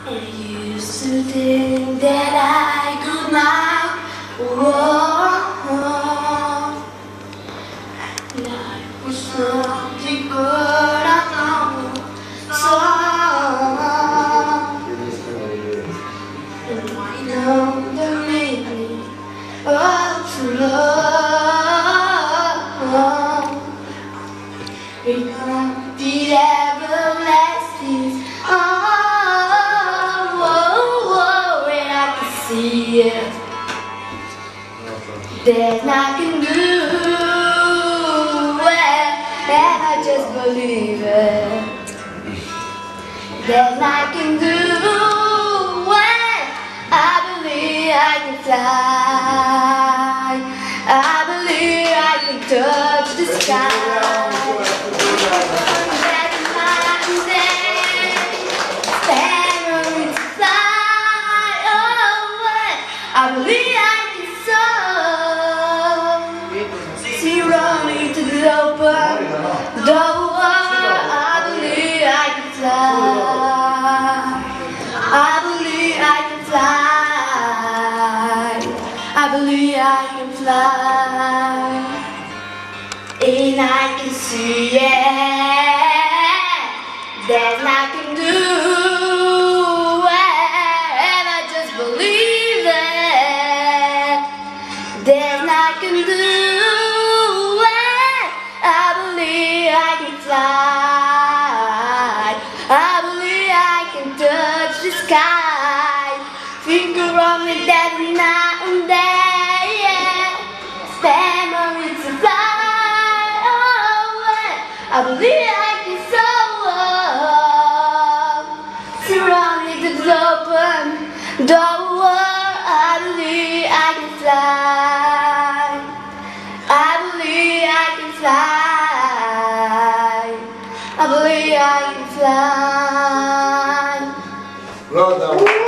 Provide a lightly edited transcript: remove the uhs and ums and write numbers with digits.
I used to think that I could not walk. Life was something good, I know. And I know the meaning of true love. It won't be everlasting. See it. There's nothing to do it, and I just believe it. There's nothing to do it. I believe I can fly. I believe I can touch the sky. I believe I can soar. See running to the open door. I believe I can fly. I believe I can fly. I believe I can fly. And I can see it. There's nothing to do. There's nothing to do it. I believe I can fly. I believe I can touch the sky. Finger on me that night and day, yeah. Stand on it to fly away. I believe I can soar. Surrounded to the open door. I believe I can fly. I believe I can fly. I believe I can fly. Well done.